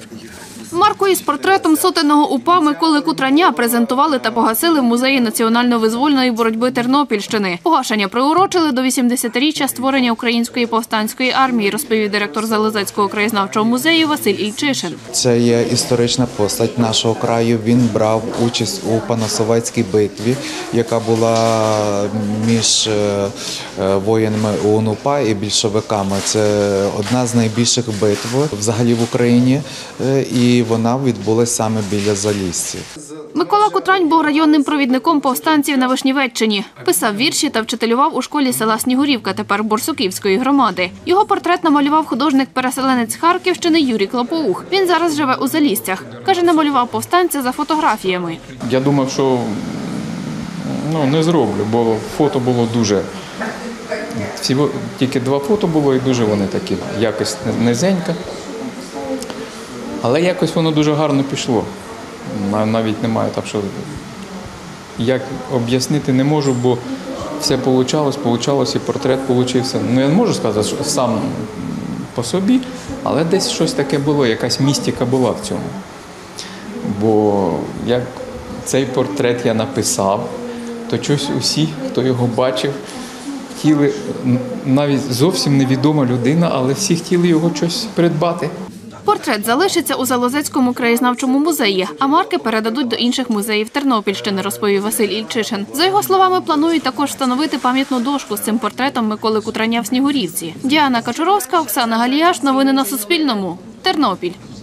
Марку із портретом сотенного УПА Миколи Кутраня презентували та погасили в Музеї національно-визвольної боротьби Тернопільщини. Погашення приурочили до 80-річчя створення Української повстанської армії, розповів директор Залозецького краєзнавчого музею Василь Ільчишин. Це є історична постать нашого краю. Він брав участь у Панасовецькій битві, яка була між воїнами УНУПА і більшовиками. Це одна з найбільших битв взагалі в Україні, і вона відбулася саме біля Залісся. Микола Кутрань був районним провідником повстанців на Вишнівеччині. Писав вірші та вчителював у школі села Снігурівка, тепер Борсуківської громади. Його портрет намалював художник-переселенець з Харківщини Юрій Клопоух. Він зараз живе у Заліссях. Каже, намалював повстанця за фотографіями. Я думав, що не зроблю, бо фото було дуже... Всього тільки 2 фото було і дуже вони такі, якось низенько. Але якось воно дуже гарно пішло. Навіть немає так, що як об'яснити не можу, бо все вийшло, і портрет вийшов. Я не можу сказати, що сам по собі, але десь щось таке було, якась містика була в цьому. Бо як цей портрет я написав, то щось усі, хто його бачив, хотіли, навіть зовсім невідома людина, але всі хотіли його щось придбати. Портрет залишиться у Залозецькому краєзнавчому музеї, а марки передадуть до інших музеїв Тернопільщини, розповів Василь Ільчишин. За його словами, планують також встановити пам'ятну дошку з цим портретом Миколи Кутраня в Снігурівці. Діана Качуровська, Оксана Галіяш. Новини на Суспільному. Тернопіль.